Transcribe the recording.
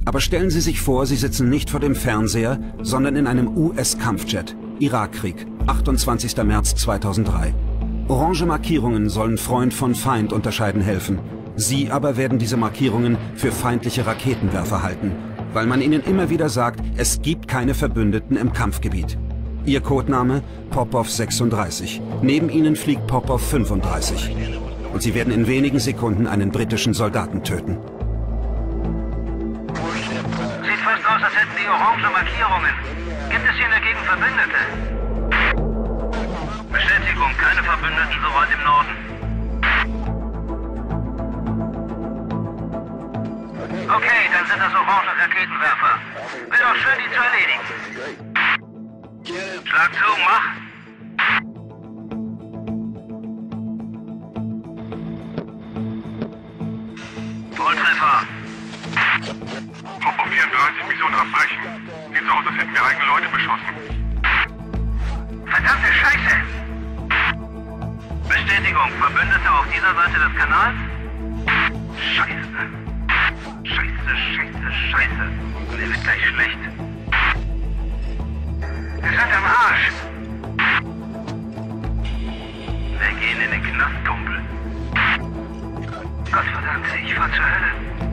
Aber stellen Sie sich vor, Sie sitzen nicht vor dem Fernseher, sondern in einem US-Kampfjet. Irakkrieg, 28. März 2003. Orange Markierungen sollen Freund von Feind unterscheiden helfen. Sie aber werden diese Markierungen für feindliche Raketenwerfer halten, weil man ihnen immer wieder sagt, es gibt keine Verbündeten im Kampfgebiet. Ihr Codename? Popov 36. Neben ihnen fliegt Popov 35. Und sie werden in wenigen Sekunden einen britischen Soldaten töten. Sieht fast aus, als hätten die orange Markierungen. Gibt es hier in der Gegend Verbündete? Bestätigung, keine Verbündeten so weit im Norden. Okay, dann sind das orange Raketenwerfer. Will doch schön, die zu erledigen. Schlag zu, mach! Volltreffer! Popov 34, Mission abbrechen. Sieht so aus, als hätten wir eigene Leute beschossen. Verdammte Scheiße! Bestätigung, Verbündete auf dieser Seite des Kanals? Scheiße! Scheiße, scheiße, scheiße. Mir wird gleich schlecht. Wir sind am Arsch. Wir gehen in den Knast, Kumpel. Gottverdammt, ich fahr zur Hölle.